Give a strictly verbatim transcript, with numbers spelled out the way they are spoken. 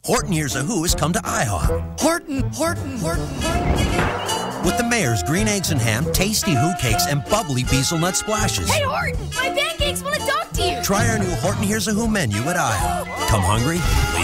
Horton Hears a Who has come to IHOP. Horton, Horton, Horton, Horton. With the mayor's green eggs and ham, tasty Who cakes, and bubbly hazelnut splashes. Hey, Horton, my pancakes want to talk to you. Try our new Horton Hears a Who menu at IHOP. Come hungry?